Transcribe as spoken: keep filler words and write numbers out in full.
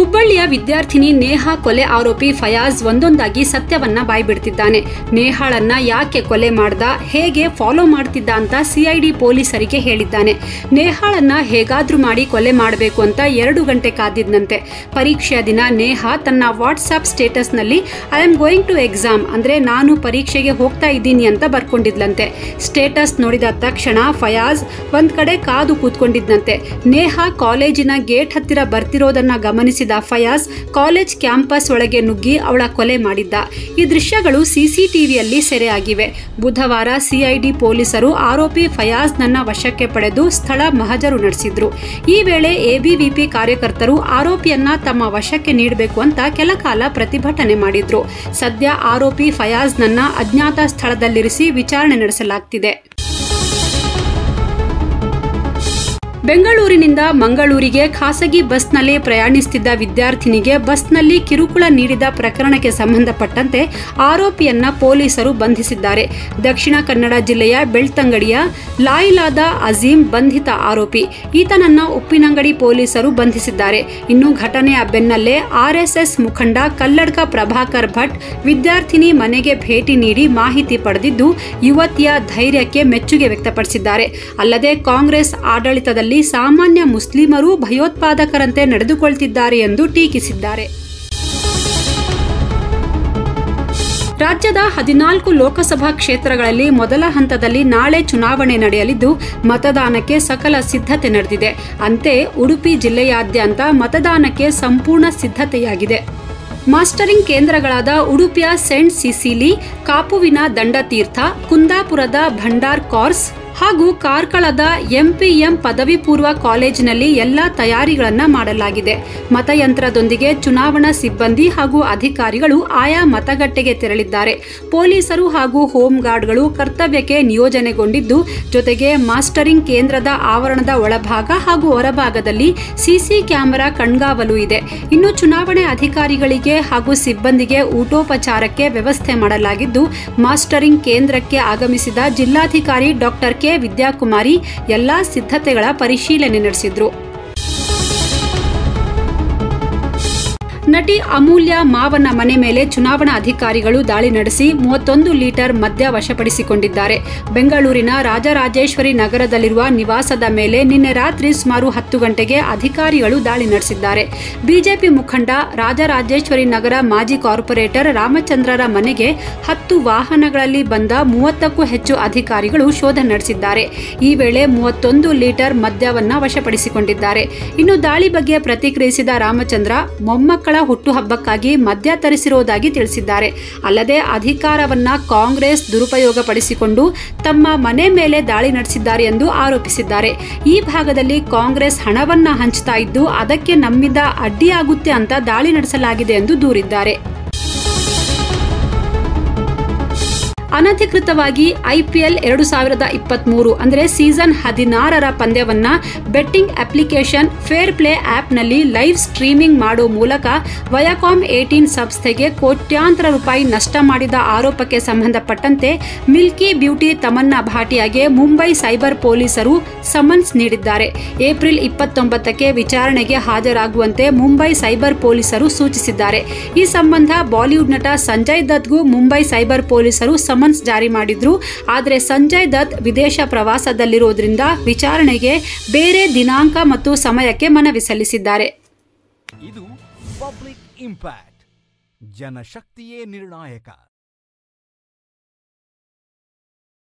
ಹುಬ್ಬಳ್ಳಿಯ ವಿದ್ಯಾರ್ಥಿನಿ ನೇಹಾ ಕೊಲೆ ಆರೋಪಿ ಫಯಾಜ್ ಒಂದೊಂದಾಗಿ ಸತ್ಯವನ್ನ ಬಾಯ್ಬಿಡ್ತಿದ್ದಾನೆ. ನೇಹಾಳನ್ನ ಯಾಕೆ ಕೊಲೆ ಮಾಡ್ದ, ಹೇಗೆ ಫಾಲೋ ಮಾಡ್ತಿದ್ದ ಅಂತ ಸಿಐಡಿ ಪೊಲೀಸರಿಗೆ ಹೇಳಿದ್ದಾನೆ. ನೇಹಾಳನ್ನ ಹೇಗಾದ್ರೂ ಮಾಡಿ ಕೊಲೆ ಮಾಡಬೇಕು ಅಂತ ಎರಡು ಗಂಟೆ ಕಾದಿದ್ದಂತೆ. ಪರೀಕ್ಷೆಯ ದಿನ ನೇಹಾ ತನ್ನ ವಾಟ್ಸ್ಆಪ್ ಸ್ಟೇಟಸ್ ನಲ್ಲಿ I am going to exam ಅಂದ್ರೆ ನಾನು ಪರೀಕ್ಷೆಗೆ ಹೋಗ್ತಾ ಇದ್ದೀನಿ ಅಂತ ಬರ್ಕೊಂಡಿದ್ಲಂತೆ. ಸ್ಟೇಟಸ್ ನೋಡಿದ ತಕ್ಷಣ ಫಯಾಜ್ ಒಂದ್ ಕಡೆ ಕಾದು ಕೂತ್ಕೊಂಡಿದ್ದಂತೆ. ನೇಹಾ ಕಾಲೇಜಿನ ಗೇಟ್ ಹತ್ತಿರ ಬರ್ತಿರೋದನ್ನ ಗಮನಿಸಿದ ಫಯಾಜ್ ಕಾಲೇಜ್ ಕ್ಯಾಂಪಸ್ ಒಳಗೆ ನುಗ್ಗಿ ಅವಳ ಕೊಲೆ ಮಾಡಿದ್ದ. ಈ ದೃಶ್ಯಗಳು ಸಿಸಿಟಿವಿಯಲ್ಲಿ ಸೆರೆಯಾಗಿವೆ. ಬುಧವಾರ ಸಿಐಡಿ ಪೊಲೀಸರು ಆರೋಪಿ ಫಯಾಜ್ ನನ್ನ ವಶಕ್ಕೆ ಪಡೆದು ಸ್ಥಳ ಮಹಜರು ನಡೆಸಿದ್ರು. ಈ ವೇಳೆ ಎಬಿವಿಪಿ ಕಾರ್ಯಕರ್ತರು ಆರೋಪಿಯನ್ನ ತಮ್ಮ ವಶಕ್ಕೆ ನೀಡಬೇಕು ಅಂತ ಕೆಲಕಾಲ ಪ್ರತಿಭಟನೆ ಮಾಡಿದ್ರು. ಸದ್ಯ ಆರೋಪಿ ಫಯಾಜ್ ನನ್ನ ಅಜ್ಞಾತ ಸ್ಥಳದಲ್ಲಿರಿಸಿ ವಿಚಾರಣೆ ನಡೆಸಲಾಗ್ತಿದೆ. ಬೆಂಗಳೂರಿನಿಂದ ಮಂಗಳೂರಿಗೆ ಖಾಸಗಿ ಬಸ್ನಲ್ಲಿ ಪ್ರಯಾಣಿಸುತ್ತಿದ್ದ ವಿದ್ಯಾರ್ಥಿನಿಗೆ ಬಸ್ನಲ್ಲಿ ಕಿರುಕುಳ ನೀಡಿದ ಪ್ರಕರಣಕ್ಕೆ ಸಂಬಂಧಪಟ್ಟಂತೆ ಆರೋಪಿಯನ್ನ ಪೊಲೀಸರು ಬಂಧಿಸಿದ್ದಾರೆ. ದಕ್ಷಿಣ ಕನ್ನಡ ಜಿಲ್ಲೆಯ ಬೆಳ್ತಂಗಡಿಯ ಲಾಯಿಲಾದ ಅಜೀಂ ಬಂಧಿತ ಆರೋಪಿ. ಈತನನ್ನ ಉಪ್ಪಿನಂಗಡಿ ಪೊಲೀಸರು ಬಂಧಿಸಿದ್ದಾರೆ. ಇನ್ನು ಘಟನೆಯ ಬೆನ್ನಲ್ಲೇ ಆರ್ಎಸ್ಎಸ್ ಮುಖಂಡ ಕಲ್ಲಡ್ಕ ಪ್ರಭಾಕರ್ ಭಟ್ ವಿದ್ಯಾರ್ಥಿನಿ ಮನೆಗೆ ಭೇಟಿ ನೀಡಿ ಮಾಹಿತಿ ಪಡೆದಿದ್ದು ಯುವತಿಯ ಧೈರ್ಯಕ್ಕೆ ಮೆಚ್ಚುಗೆ ವ್ಯಕ್ತಪಡಿಸಿದ್ದಾರೆ. ಅಲ್ಲದೆ ಕಾಂಗ್ರೆಸ್ ಆಡಳಿತದಲ್ಲಿ ಸಾಮಾನ್ಯ ಮುಸ್ಲಿಮರು ಭಯೋತ್ಪಾದಕರಂತೆ ನಡೆದುಕೊಳ್ತಿದ್ದಾರೆ ಎಂದು ಟೀಕಿಸಿದ್ದಾರೆ. ರಾಜ್ಯದ ಹದಿನಾಲ್ಕು ಲೋಕಸಭಾ ಕ್ಷೇತ್ರಗಳಲ್ಲಿ ಮೊದಲ ಹಂತದಲ್ಲಿ ನಾಳೆ ಚುನಾವಣೆ ನಡೆಯಲಿದ್ದು ಮತದಾನಕ್ಕೆ ಸಕಲ ಸಿದ್ಧತೆ ನಡೆದಿದೆ. ಅಂತೆ ಉಡುಪಿ ಜಿಲ್ಲೆಯಾದ್ಯಂತ ಮತದಾನಕ್ಕೆ ಸಂಪೂರ್ಣ ಸಿದ್ಧತೆಯಾಗಿದೆ. ಮಾಸ್ಟರಿಂಗ್ ಕೇಂದ್ರಗಳಾದ ಉಡುಪಿಯ ಸೆಂಟ್ ಸಿಸಿಲಿ, ಕಾಪುವಿನ ದಂಡತೀರ್ಥ, ಕುಂದಾಪುರದ ಭಂಡಾರ್ ಕಾರ್ಸ್ ಹಾಗೂ ಕಾರ್ಕಳದ ಎಂಪಿಎಂ ಪದವಿ ಪೂರ್ವ ಕಾಲೇಜಿನಲ್ಲಿ ಎಲ್ಲಾ ತಯಾರಿಗಳನ್ನು ಮಾಡಲಾಗಿದೆ. ಮತಯಂತ್ರದೊಂದಿಗೆ ಚುನಾವಣಾ ಸಿಬ್ಬಂದಿ ಹಾಗೂ ಅಧಿಕಾರಿಗಳು ಆಯಾ ಮತಗಟ್ಟೆಗೆ ತೆರಳಿದ್ದಾರೆ. ಪೊಲೀಸರು ಹಾಗೂ ಹೋಮ್ ಗಾರ್ಡ್ಗಳು ಕರ್ತವ್ಯಕ್ಕೆ ನಿಯೋಜನೆಗೊಂಡಿದ್ದು, ಜೊತೆಗೆ ಮಾಸ್ಟರಿಂಗ್ ಕೇಂದ್ರದ ಆವರಣದ ಒಳಭಾಗ ಹಾಗೂ ಹೊರಭಾಗದಲ್ಲಿ ಸಿಸಿ ಕ್ಯಾಮೆರಾ ಕಣ್ಗಾವಲು ಇದೆ. ಇನ್ನು ಚುನಾವಣೆ ಅಧಿಕಾರಿಗಳಿಗೆ ಹಾಗೂ ಸಿಬ್ಬಂದಿಗೆ ಊಟೋಪಚಾರಕ್ಕೆ ವ್ಯವಸ್ಥೆ ಮಾಡಲಾಗಿದ್ದು, ಮಾಸ್ಟರಿಂಗ್ ಕೇಂದ್ರಕ್ಕೆ ಆಗಮಿಸಿದ ಜಿಲ್ಲಾಧಿಕಾರಿ ಡಾಕ್ಟರ್ ಕೆ ವಿದ್ಯಾಕುಮಾರಿ ಎಲ್ಲಾ ಸಿದ್ಧತೆಗಳ ಪರಿಶೀಲನೆ ನಡೆಸಿದ್ರು. ನಟಿ ಅಮೂಲ್ಯ ಮಾವನ ಮನೆ ಮೇಲೆ ಚುನಾವಣಾ ಅಧಿಕಾರಿಗಳು ದಾಳಿ ನಡೆಸಿ ಮೂವತ್ತೊಂದು ಲೀಟರ್ ಮದ್ಯ ವಶಪಡಿಸಿಕೊಂಡಿದ್ದಾರೆ. ಬೆಂಗಳೂರಿನ ರಾಜರಾಜೇಶ್ವರಿ ನಗರದಲ್ಲಿರುವ ನಿವಾಸದ ಮೇಲೆ ನಿನ್ನೆ ರಾತ್ರಿ ಸುಮಾರು ಹತ್ತು ಗಂಟೆಗೆ ಅಧಿಕಾರಿಗಳು ದಾಳಿ ನಡೆಸಿದ್ದಾರೆ. ಬಿಜೆಪಿ ಮುಖಂಡ ರಾಜರಾಜೇಶ್ವರಿ ನಗರ ಮಾಜಿ ಕಾರ್ಪೊರೇಟರ್ ರಾಮಚಂದ್ರರ ಮನೆಗೆ ಹತ್ತು ವಾಹನಗಳಲ್ಲಿ ಬಂದ ಮೂವತ್ತಕ್ಕೂ ಹೆಚ್ಚು ಅಧಿಕಾರಿಗಳು ಶೋಧ ನಡೆಸಿದ್ದಾರೆ. ಈ ವೇಳೆ ಮೂವತ್ತೊಂದು ಲೀಟರ್ ಮದ್ಯವನ್ನ ವಶಪಡಿಸಿಕೊಂಡಿದ್ದಾರೆ. ಇನ್ನು ದಾಳಿ ಬಗ್ಗೆ ಪ್ರತಿಕ್ರಿಯಿಸಿದ ರಾಮಚಂದ್ರ ಮೊಮ್ಮಕ್ಕಳ ಹುಟ್ಟುಹಬ್ಬಕ್ಕಾಗಿ ಮದ್ಯ ತರಿಸಿರುವುದಾಗಿ ತಿಳಿಸಿದ್ದಾರೆ. ಅಲ್ಲದೆ ಅಧಿಕಾರವನ್ನ ಕಾಂಗ್ರೆಸ್ ದುರುಪಯೋಗಪಡಿಸಿಕೊಂಡು ತಮ್ಮ ಮನೆ ಮೇಲೆ ದಾಳಿ ನಡೆಸಿದ್ದಾರೆ ಎಂದು ಆರೋಪಿಸಿದ್ದಾರೆ. ಈ ಭಾಗದಲ್ಲಿ ಕಾಂಗ್ರೆಸ್ ಹಣವನ್ನ ಹಂಚ್ತಾ ಇದ್ದು ಅದಕ್ಕೆ ನಮ್ಮಿಂದ ಅಡ್ಡಿಯಾಗುತ್ತೆ ಅಂತ ದಾಳಿ ನಡೆಸಲಾಗಿದೆ ಎಂದು ದೂರಿದ್ದಾರೆ. ಅನಧಿಕೃತವಾಗಿ ಐಪಿಎಲ್ ಎರಡು ಸಾವಿರದ ಇಪ್ಪತ್ಮೂರು ಅಂದರೆ ಸೀಸನ್ ಹದಿನಾರರ ಪಂದ್ಯವನ್ನ ಬೆಟ್ಟಿಂಗ್ ಅಪ್ಲಿಕೇಶನ್ ಫೇರ್ ಪ್ಲೇ ಆಪ್ನಲ್ಲಿ ಲೈವ್ ಸ್ಟ್ರೀಮಿಂಗ್ ಮಾಡುವ ಮೂಲಕ ವಯಾಕಾಮ್ ಏಟೀನ್ ಸಂಸ್ಥೆಗೆ ಕೋಟ್ಯಾಂತರ ರೂಪಾಯಿ ನಷ್ಟ ಮಾಡಿದ ಆರೋಪಕ್ಕೆ ಸಂಬಂಧಪಟ್ಟಂತೆ ಮಿಲ್ಕಿ ಬ್ಯೂಟಿ ತಮನ್ನಾ ಭಾಟಿಯಾಗೆ ಮುಂಬೈ ಸೈಬರ್ ಪೊಲೀಸರು ಸಮನ್ಸ್ ನೀಡಿದ್ದಾರೆ. ಏಪ್ರಿಲ್ ಇಪ್ಪತ್ತೊಂಬತ್ತಕ್ಕೆ ವಿಚಾರಣೆಗೆ ಹಾಜರಾಗುವಂತೆ ಮುಂಬೈ ಸೈಬರ್ ಪೊಲೀಸರು ಸೂಚಿಸಿದ್ದಾರೆ. ಈ ಸಂಬಂಧ ಬಾಲಿವುಡ್ ನಟ ಸಂಜಯ್ ದತ್ಗೂ ಮುಂಬೈ ಸೈಬರ್ ಪೊಲೀಸರು ಸಮನ್ಸ್ ಜಾರಿ ಮಾಡಿದ್ರು. ಆದರೆ ಸಂಜಯ್ ದತ್ ವಿದೇಶ ಪ್ರವಾಸದಲ್ಲಿರುವುದರಿಂದ ವಿಚಾರಣೆಗೆ ಬೇರೆ ದಿನಾಂಕ ಮತ್ತು ಸಮಯಕ್ಕೆ ಮನವಿ ಸಲ್ಲಿಸಿದ್ದಾರೆ. ಇದು ಪಬ್ಲಿಕ್ ಇಂಪ್ಯಾಕ್ಟ್. ಜನಶಕ್ತಿಯೇ ನಿರ್ಣಾಯಕ.